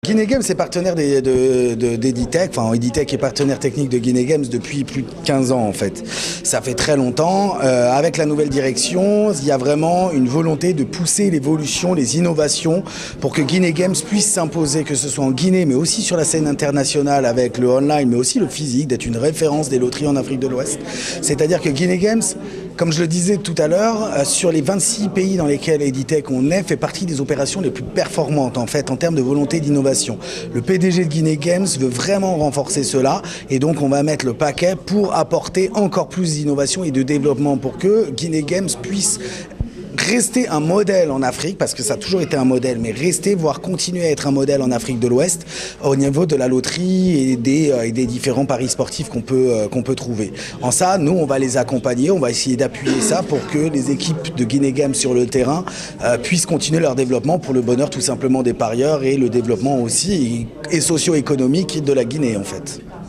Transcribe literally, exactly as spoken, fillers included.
Guinée Games est partenaire des- de- de- d'Editech, enfin Editech est partenaire technique de Guinée Games depuis plus de quinze ans en fait. Ça fait très longtemps. Euh, avec la nouvelle direction, il y a vraiment une volonté de pousser l'évolution, les innovations pour que Guinée Games puisse s'imposer, que ce soit en Guinée mais aussi sur la scène internationale avec le online mais aussi le physique, d'être une référence des loteries en Afrique de l'Ouest. C'est-à-dire que Guinée Games, comme je le disais tout à l'heure, euh, sur les vingt-six pays dans lesquels Editech on est, fait partie des opérations les plus performantes en fait en termes de volonté d'innovation. Le P D G de Guinée Games veut vraiment renforcer cela et donc on va mettre le paquet pour apporter encore plus d'innovation et de développement pour que Guinée Games puisse rester un modèle en Afrique, parce que ça a toujours été un modèle, mais rester, voire continuer à être un modèle en Afrique de l'Ouest au niveau de la loterie et des, et des différents paris sportifs qu'on peut, qu'on peut trouver. En ça, nous, on va les accompagner, on va essayer d'appuyer ça pour que les équipes de Guinée Games sur le terrain euh, puissent continuer leur développement pour le bonheur tout simplement des parieurs et le développement aussi et, et socio-économique de la Guinée en fait.